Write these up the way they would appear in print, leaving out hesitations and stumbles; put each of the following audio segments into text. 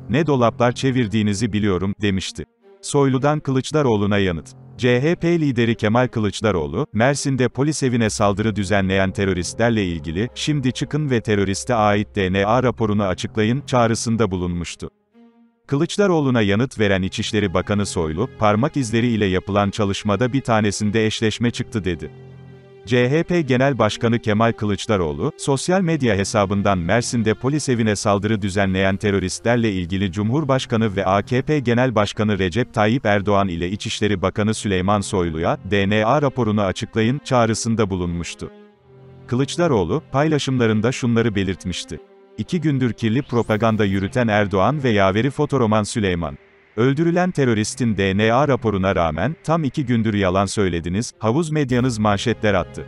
Ne dolaplar çevirdiğinizi biliyorum, demişti. Soylu'dan Kılıçdaroğlu'na yanıt. CHP lideri Kemal Kılıçdaroğlu, Mersin'de polis evine saldırı düzenleyen teröristlerle ilgili, "Şimdi çıkın ve teröriste ait DNA raporunu açıklayın" çağrısında bulunmuştu. Kılıçdaroğlu'na yanıt veren İçişleri Bakanı Soylu, parmak izleri ile yapılan çalışmada bir tanesinde eşleşme çıktı dedi. CHP Genel Başkanı Kemal Kılıçdaroğlu, sosyal medya hesabından Mersin'de polis evine saldırı düzenleyen teröristlerle ilgili Cumhurbaşkanı ve AKP Genel Başkanı Recep Tayyip Erdoğan ile İçişleri Bakanı Süleyman Soylu'ya, DNA raporunu açıklayın çağrısında bulunmuştu. Kılıçdaroğlu, paylaşımlarında şunları belirtmişti. 2 gündür kirli propaganda yürüten Erdoğan ve yaveri fotoroman Süleyman. Öldürülen teröristin DNA raporuna rağmen, tam 2 gündür yalan söylediniz, havuz medyanız manşetler attı.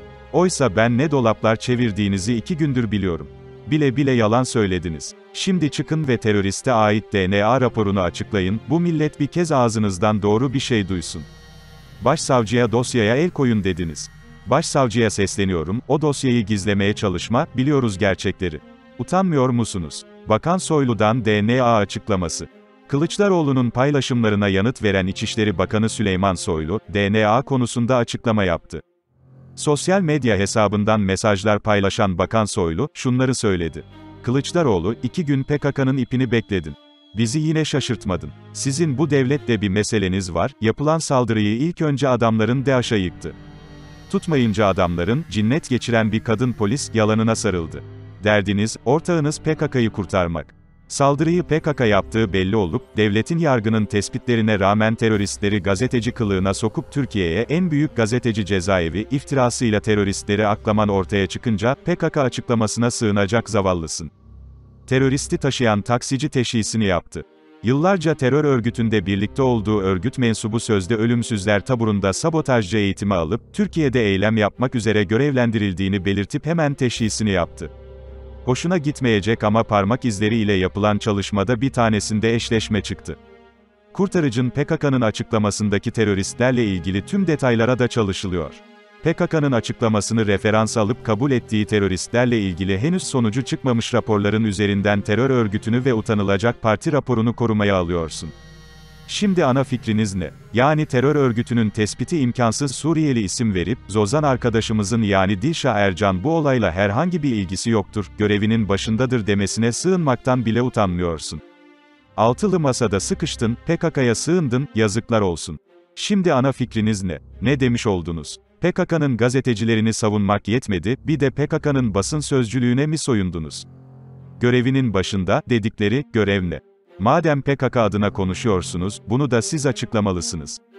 Oysa ben ne dolaplar çevirdiğinizi 2 gündür biliyorum. Bile bile yalan söylediniz. Şimdi çıkın ve teröriste ait DNA raporunu açıklayın, bu millet bir kez ağzınızdan doğru bir şey duysun. Başsavcıya dosyaya el koyun dediniz. Başsavcıya sesleniyorum, o dosyayı gizlemeye çalışma, biliyoruz gerçekleri. Utanmıyor musunuz? Bakan Soylu'dan DNA açıklaması. Kılıçdaroğlu'nun paylaşımlarına yanıt veren İçişleri Bakanı Süleyman Soylu, DNA konusunda açıklama yaptı. Sosyal medya hesabından mesajlar paylaşan Bakan Soylu, şunları söyledi. Kılıçdaroğlu, 2 gün PKK'nın ipini bekledin. Bizi yine şaşırtmadın. Sizin bu devletle bir meseleniz var, yapılan saldırıyı ilk önce adamların DAEŞ'a yıktı. Tutmayınca adamların, cinnet geçiren bir kadın polis, yalanına sarıldı. Derdiniz, ortağınız PKK'yı kurtarmak. Saldırıyı PKK yaptığı belli olup, devletin yargının tespitlerine rağmen teröristleri gazeteci kılığına sokup Türkiye'ye en büyük gazeteci cezaevi iftirasıyla teröristleri aklaman ortaya çıkınca, PKK açıklamasına sığınacak zavallısın. Teröristi taşıyan taksici teşhisini yaptı. Yıllarca terör örgütünde birlikte olduğu örgüt mensubu sözde ölümsüzler taburunda sabotajcı eğitimi alıp, Türkiye'de eylem yapmak üzere görevlendirildiğini belirtip hemen teşhisini yaptı. Hoşuna gitmeyecek ama parmak izleri ile yapılan çalışmada bir tanesinde eşleşme çıktı. Kurtarıcı'nın PKK'nın açıklamasındaki teröristlerle ilgili tüm detaylara da çalışılıyor. PKK'nın açıklamasını referans alıp kabul ettiği teröristlerle ilgili henüz sonucu çıkmamış raporların üzerinden terör örgütünü ve utanılacak parti raporunu korumaya alıyorsun. Şimdi ana fikriniz ne? Yani terör örgütünün tespiti imkansız Suriyeli isim verip, Zozan arkadaşımızın yani Dilşah Ercan bu olayla herhangi bir ilgisi yoktur, görevinin başındadır demesine sığınmaktan bile utanmıyorsun. Altılı masada sıkıştın, PKK'ya sığındın, yazıklar olsun. Şimdi ana fikriniz ne? Ne demiş oldunuz? PKK'nın gazetecilerini savunmak yetmedi, bir de PKK'nın basın sözcülüğüne mi soyundunuz? Görevinin başında, dedikleri, görev ne? Madem PKK adına konuşuyorsunuz, bunu da siz açıklamalısınız.